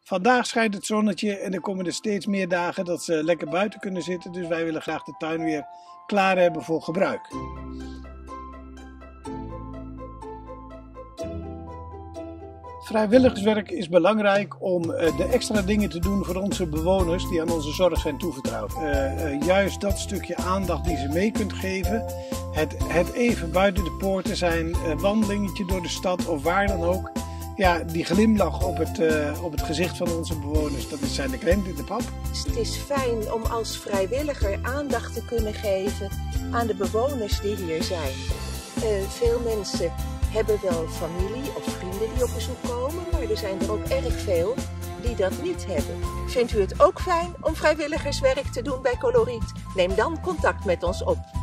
Vandaag schijnt het zonnetje en er komen er steeds meer dagen dat ze lekker buiten kunnen zitten. Dus wij willen graag de tuin weer klaar hebben voor gebruik. Vrijwilligerswerk is belangrijk om de extra dingen te doen voor onze bewoners die aan onze zorg zijn toevertrouwd. Juist dat stukje aandacht die ze mee kunt geven, het even buiten de poorten zijn, een wandelingetje door de stad of waar dan ook. Ja, die glimlach op het gezicht van onze bewoners, dat zijn de krent in de pap. Het is fijn om als vrijwilliger aandacht te kunnen geven aan de bewoners die hier zijn. Veel mensen hebben wel familie of vrienden die op bezoek komen, maar er zijn er ook erg veel die dat niet hebben. Vindt u het ook fijn om vrijwilligerswerk te doen bij Coloriet? Neem dan contact met ons op.